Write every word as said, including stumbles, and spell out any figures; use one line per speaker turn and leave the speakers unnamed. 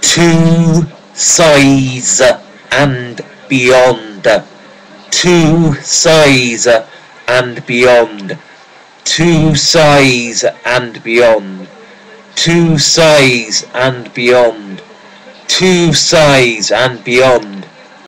two size and beyond, two size and beyond, two size and beyond, two size and beyond, two size and beyond,